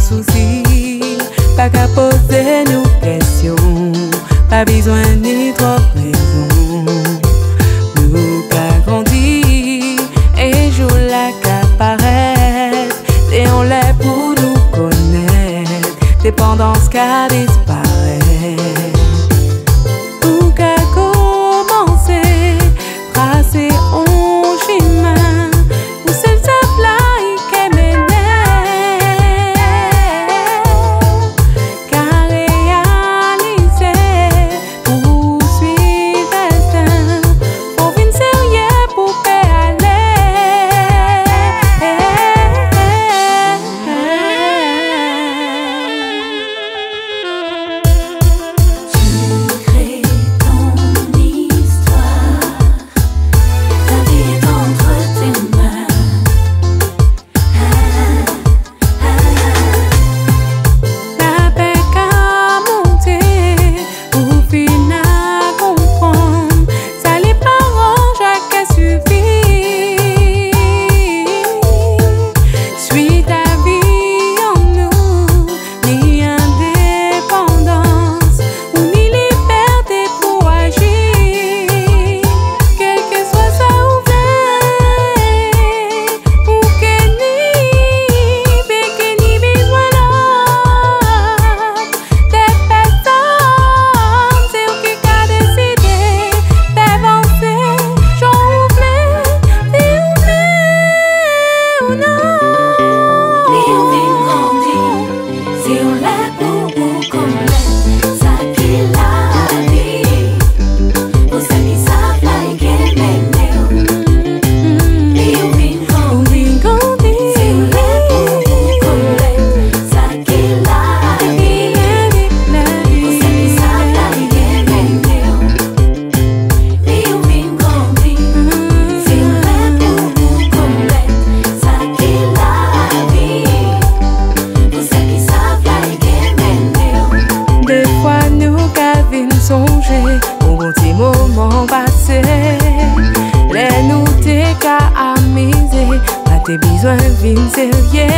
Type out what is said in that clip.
soucis, pas qu'à poser nos questions, pas besoin ni trop raison. Nous qu'a grandi et jour la qu'a paraître, et on l'est pour nous connaître, dépendance qu'a disparaître. Nous qu'a commencé, tracer un chemin, où c'est le supply qui mène, qu'à réaliser, poursuivre destin, faut venir sérieux pour aller. Tu crées ton histoire, ta vie est entre tes mains. La paix qu'a monté, pour finir à comprendre, ça les parents chaque suffit. Suis ta vie en nous, ni indépendance, ou ni liberté pour agir. Quel que soit ça ou ou que ni besoin des personnes, c'est eux qui qu'a décidé d'avancer. J'en oublie ou non. Ni on vient grandir, si on l'a pour connaître, ça qui la vie, pour ceux qui savent la guerre mène. Ni on vient grandir, si on l'a pour connaître, ça qui la vie, pour ceux qui savent la guerre mène. Ni on vient grandir, si on l'a pour connaître, ça qui la vie, pour ceux qui savent la guerre mène. Des fois nous qu'avons songé au bon petit moment passé, les nous t'es qu'à amuser, pas tes besoins vins sérieux.